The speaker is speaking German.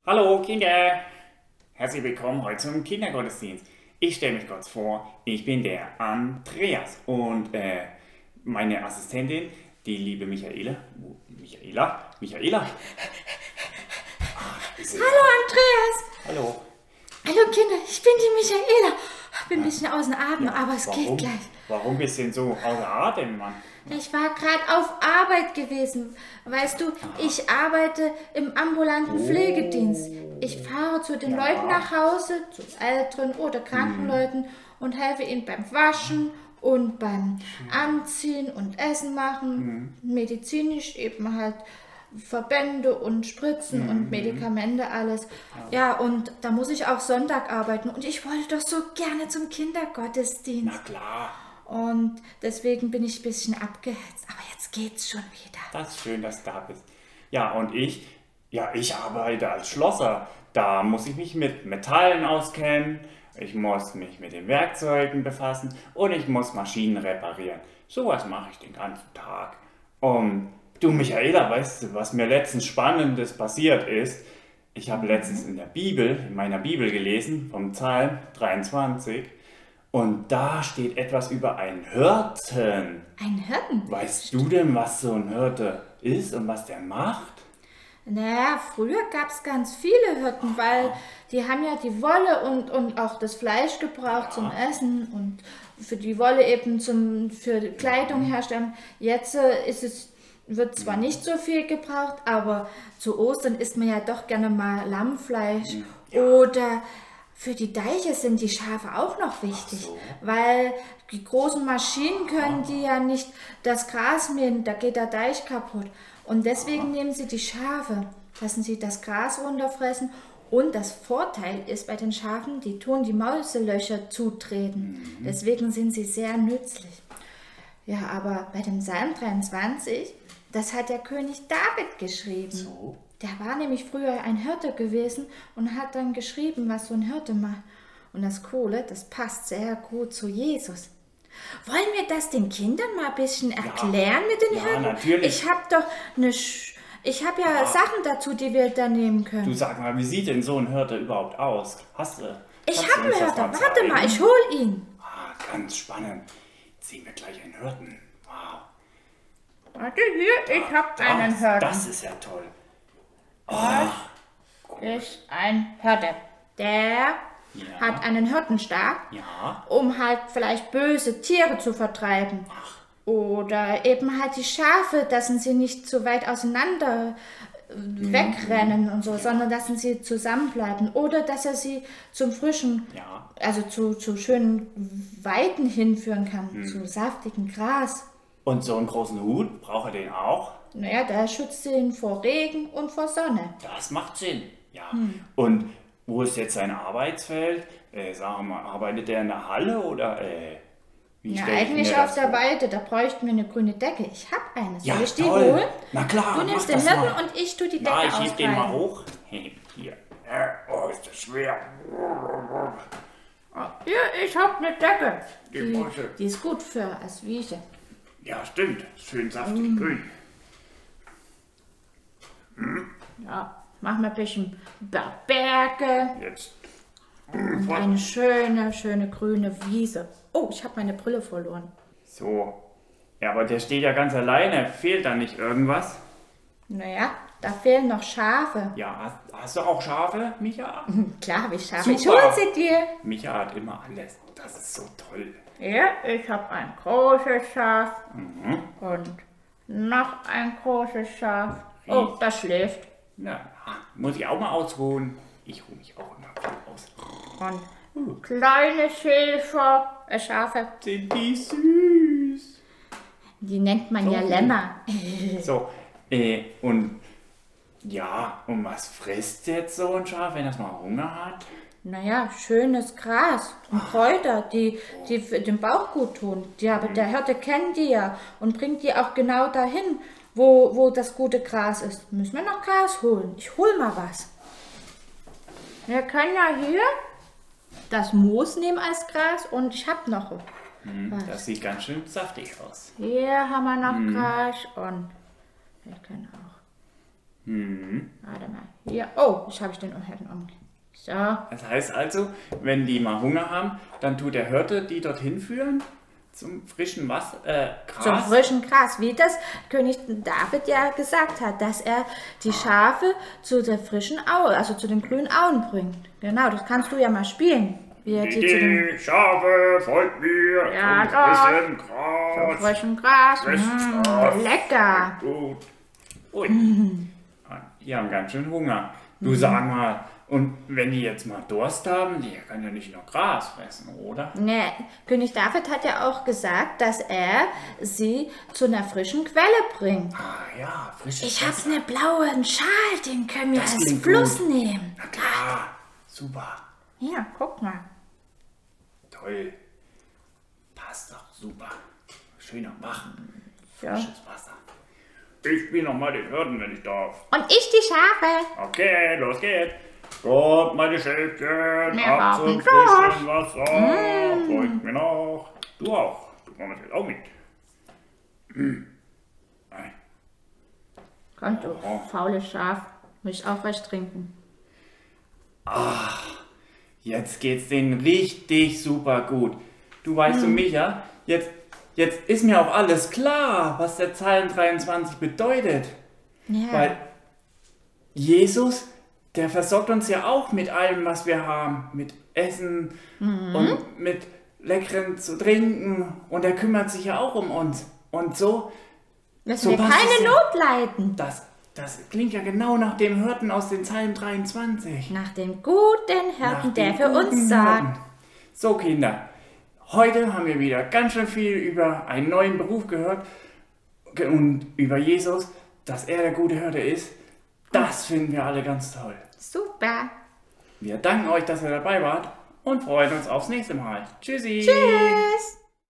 Hallo Kinder, herzlich willkommen heute zum Kindergottesdienst. Ich stelle mich kurz vor, ich bin der Andreas und meine Assistentin, die liebe Michaela. Michaela? Hallo Andreas! Hallo. Hallo Kinder, ich bin die Michaela. Ich bin ein bisschen außer Atem, aber es geht gleich. Warum bist du denn so außer Atem, Mann? Ich war gerade auf Arbeit gewesen. Weißt du, ich arbeite im ambulanten Pflegedienst. Ich fahre zu den Leuten nach Hause, zu älteren oder kranken Leuten und helfe ihnen beim Waschen und beim Anziehen und Essen machen. Medizinisch eben halt Verbände und Spritzen und Medikamente, alles. Ja, und da muss ich auch Sonntag arbeiten. Und ich wollte doch so gerne zum Kindergottesdienst. Na klar. Und deswegen bin ich ein bisschen abgehetzt. Aber jetzt geht's schon wieder. Das ist schön, dass du da bist. Ja, und ich arbeite als Schlosser. Da muss ich mich mit Metallen auskennen, ich muss mich mit den Werkzeugen befassen und ich muss Maschinen reparieren. Sowas mache ich den ganzen Tag. Und du Michaela, weißt du, was mir letztens Spannendes passiert ist? Ich habe letztens in meiner Bibel gelesen, vom Psalm 23. Und da steht etwas über einen Hirten. Ein Hirten? Weißt du denn, was so ein Hirte ist und was der macht? Naja, früher gab es ganz viele Hirten, weil die haben ja die Wolle und auch das Fleisch gebraucht zum Essen und für die Wolle eben für Kleidung herstellen. Jetzt wird zwar nicht so viel gebraucht, aber zu Ostern isst man ja doch gerne mal Lammfleisch oder für die Deiche sind die Schafe auch noch wichtig, weil die großen Maschinen können die ja nicht das Gras mähen, da geht der Deich kaputt. Und deswegen nehmen sie die Schafe, lassen sie das Gras runterfressen. Und das Vorteil ist bei den Schafen, die tun die Mauselöcher zutreten. Deswegen sind sie sehr nützlich. Ja, aber bei dem Psalm 23, das hat der König David geschrieben. So. Der war nämlich früher ein Hirte gewesen und hat dann geschrieben, was so ein Hirte macht. Und das Coole, das passt sehr gut zu Jesus. Wollen wir das den Kindern mal ein bisschen erklären mit den Hirten? Natürlich. Ich habe ja Sachen dazu, die wir da nehmen können. Du sag mal, wie sieht denn so ein Hirte überhaupt aus? Ich habe einen Hirte. Warte mal, ich hol ihn. Ganz spannend. Jetzt sehen wir gleich einen Hirten. Wow. Warte hier, ich habe einen Hirten. Das ist ja toll. Das ist ein Hirte. Der hat einen Hirtenstab, um halt vielleicht böse Tiere zu vertreiben. Oder eben halt die Schafe, dass sie nicht so weit auseinander wegrennen und so, sondern dass sie zusammenbleiben. Oder dass er sie zum frischen, also zu schönen Weiden hinführen kann, zu saftigem Gras. Und so einen großen Hut, braucht er den auch? Naja, der schützt ihn vor Regen und vor Sonne. Das macht Sinn, ja. Und wo ist jetzt sein Arbeitsfeld? Sagen wir mal, arbeitet er in der Halle oder wie Ja, stell ich eigentlich mir das auf der vor? Weide, da bräuchten wir eine grüne Decke. Ich habe eine. Soll Ja, ich die toll. holen? Na klar, Du nimmst den mach das Hirten mal. und ich tue die Decke Ja, ich heb den mal ausbreiten. hoch. Hier. Oh, ist das schwer. Hier, ich habe eine Decke. Bursche. Die ist gut als Wiese. Ja, stimmt. Schön saftig grün. Ja, mach mal ein bisschen Berge Jetzt. und eine schöne grüne Wiese. Oh, ich habe meine Brille verloren. So. Ja, aber der steht ja ganz alleine. Fehlt da nicht irgendwas? Naja, da fehlen noch Schafe. Ja, hast du auch Schafe, Micha? Klar habe ich Schafe. Ich Super. hole sie dir. Micha hat immer alles. Das ist so toll. Ja, ich habe ein großes Schaf und noch ein großes Schaf. Oh, das schläft. Na, muss ich auch mal ausruhen? Ich ruhe mich auch immer aus. Und kleine Schafe, Sind die süß. die nennt man ja Lämmer. So, und ja, und was frisst jetzt so ein Schaf, wenn das mal Hunger hat? Naja, schönes Gras und Kräuter, die für den Bauch gut tun. Der Hirte kennt die ja und bringt die auch genau dahin, wo das gute Gras ist. Müssen wir noch Gras holen? Ich hol mal was. Wir können ja hier das Moos nehmen als Gras und ich habe noch was. Das sieht ganz schön saftig aus. Hier haben wir noch Gras und wir können auch Warte mal. Hier. Oh, jetzt habe ich den Hirten um. So. Das heißt also, wenn die mal Hunger haben, dann tut der Hirte die dorthin führen zum frischen Gras. Zum frischen Gras, wie das König David ja gesagt hat, dass er die Schafe zu der frischen Aue, also zu den grünen Auen bringt. Genau, das kannst du ja mal spielen. Wie er die zu den Schafe, folgt mir Ja, zum doch. frischen Gras. zum frischen Gras. Frisches Gras. Lecker. Gut. Ui. Die haben ganz schön Hunger. Du sag mal, und wenn die jetzt mal Durst haben, die können ja nicht nur Gras fressen, oder? Nee, König David hat ja auch gesagt, dass er sie zu einer frischen Quelle bringt. Ah ja, frisches Ich habe Wasser. einen blauen Schal, den können wir Das als klingt Fluss gut. nehmen. Na klar, super, Hier, guck mal. toll. Passt doch super. Schöner wach. Ja. Frisches Wasser. Ich spiele nochmal den Hirten, wenn ich darf. Und ich die Schafe. Okay, los geht's. Kommt, meine Schäfchen, Wir ab haben zum Durst. frischen Wasser. Folgt mir noch. Du auch. Du kommst jetzt auch mit. Nein. Komm, du faules Schaf. Muss ich auch was trinken. Jetzt geht's denen richtig super gut. Du weißt, Micha, jetzt ist mir auch alles klar, was der Psalm 23 bedeutet. Ja. Weil Jesus, der versorgt uns ja auch mit allem, was wir haben. Mit Essen und mit Leckerem zu trinken. Und er kümmert sich ja auch um uns. Und so, Dass so wir passt keine es ja. Not leiden. das klingt ja genau nach dem Hirten aus dem Psalm 23. Nach dem guten Hirten, Nach der dem für uns guten sorgt. Hirten. So, Kinder, heute haben wir wieder ganz schön viel über einen neuen Beruf gehört und über Jesus, dass er der gute Hirte ist. Das finden wir alle ganz toll. Super. Wir danken euch, dass ihr dabei wart und freuen uns aufs nächste Mal. Tschüssi! Tschüss.